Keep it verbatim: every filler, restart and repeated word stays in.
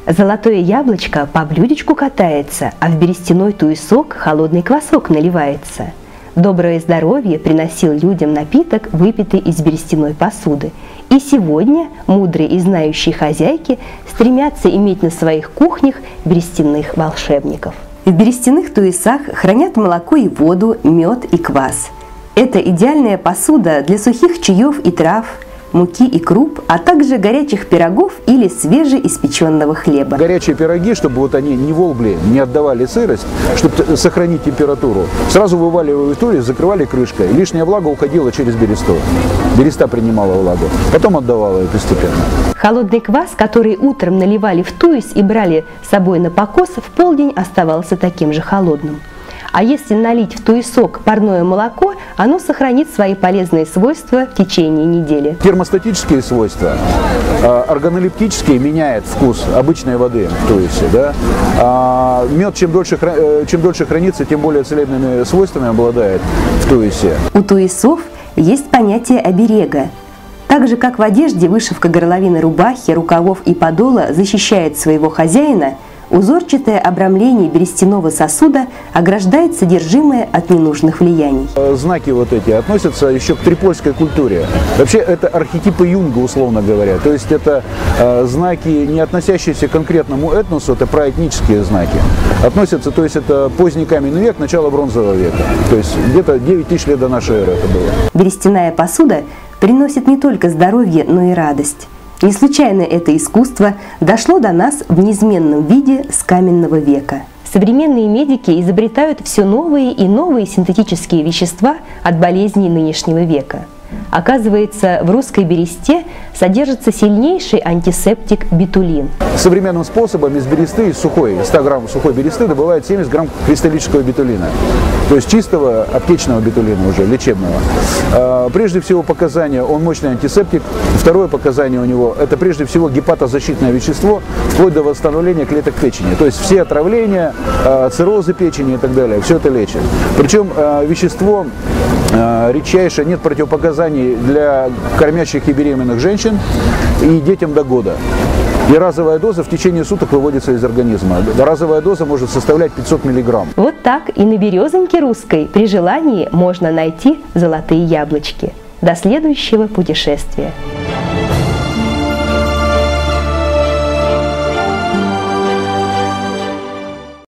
Золотое яблочко по блюдечку катается, а в берестяной туесок холодный квасок наливается. Доброе здоровье приносил людям напиток, выпитый из берестяной посуды. И сегодня мудрые и знающие хозяйки стремятся иметь на своих кухнях берестяных волшебников. В берестяных туесах хранят молоко и воду, мед и квас. Это идеальная посуда для сухих чаев и трав, муки и круп, а также горячих пирогов или свежеиспеченного хлеба. Горячие пироги, чтобы вот они не волгли, не отдавали сырость, чтобы сохранить температуру, сразу вываливали в турец, закрывали крышкой. Лишняя влага уходила через бересту. Береста принимала влагу, потом отдавала ее постепенно. Холодный квас, который утром наливали в туес и брали с собой на покос, в полдень оставался таким же холодным. А если налить в туесок парное молоко, оно сохранит свои полезные свойства в течение недели. Термостатические свойства, органолептические меняют вкус обычной воды в туесе. Да? А мед чем дольше, чем дольше хранится, тем более целебными свойствами обладает в туесе. У туесов есть понятие оберега. Так же, как в одежде вышивка горловины рубахи, рукавов и подола защищает своего хозяина, узорчатое обрамление берестяного сосуда ограждает содержимое от ненужных влияний. Знаки вот эти относятся еще к трипольской культуре. Вообще это архетипы Юнга, условно говоря. То есть это э, знаки, не относящиеся к конкретному этносу, это проэтнические знаки. Относятся, то есть это поздний каменный век, начало бронзового века. То есть где-то девять тысяч лет до нашей эры это было. Берестяная посуда приносит не только здоровье, но и радость. Не случайно это искусство дошло до нас в неизменном виде с каменного века. Современные медики изобретают все новые и новые синтетические вещества от болезней нынешнего века. Оказывается, в русской бересте содержится сильнейший антисептик бетулин. Современным способом из бересты, из сухой, ста грамм сухой бересты добывают семьдесят грамм кристаллического бетулина. То есть чистого аптечного бетулина уже, лечебного. Прежде всего показания, он мощный антисептик. Второе показание у него, это прежде всего гепатозащитное вещество, вплоть до восстановления клеток печени. То есть все отравления, циррозы печени и так далее, все это лечит. Причем вещество редчайшее, нет противопоказаний для кормящих и беременных женщин и детям до года. И разовая доза в течение суток выводится из организма. Разовая доза может составлять пятьсот миллиграмм. Вот так и на березоньке русской при желании можно найти золотые яблочки. До следующего путешествия.